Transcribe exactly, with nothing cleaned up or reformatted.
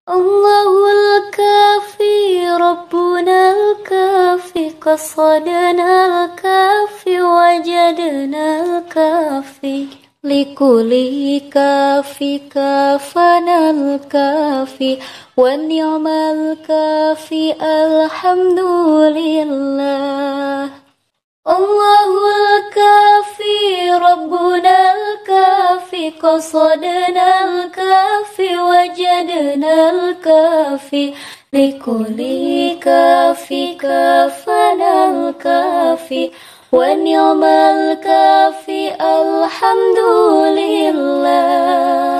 الله الكافي ربنا الكافي قصدنا الكافي وجدنا الكافي لكل كافي كافنا الكافي ونعم الكافي الحمد لله. الله الكافي ربنا الكافي قصدنا الكافي وجدنا الكافي لكل كافي كافنا الكافي ونعم الكافي الحمد لله.